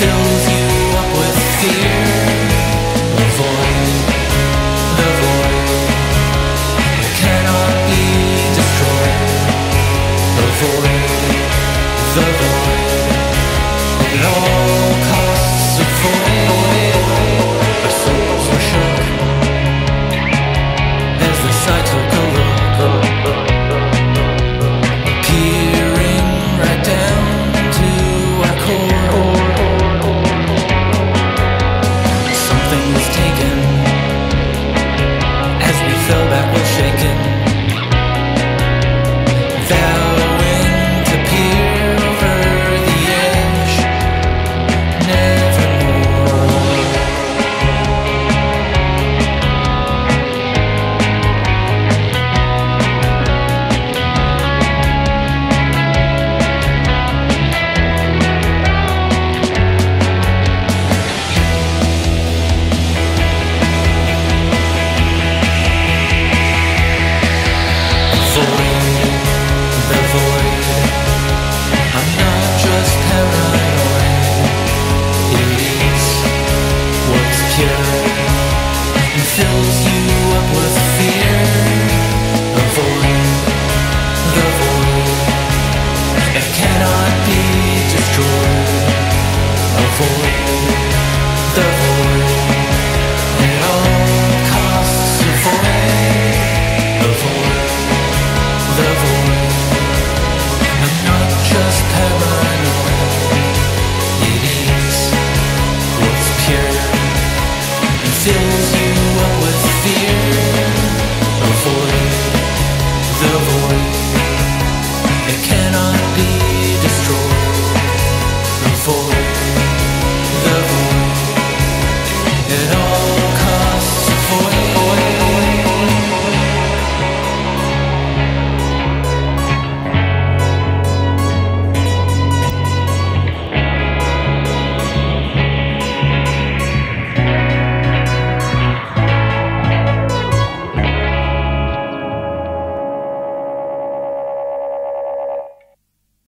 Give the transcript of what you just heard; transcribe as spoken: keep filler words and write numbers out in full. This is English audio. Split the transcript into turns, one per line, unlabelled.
fills you up with fear. The void, the void, it cannot be destroyed. The void, the void, at all costs avoid. Our souls were shook as the sight took a look, peering right down to our core. Something was taken as we fell backward shaken, vowing to peer over the edge, nevermore. Void, the void, I'm not just paranoid. It leads what's pure and fills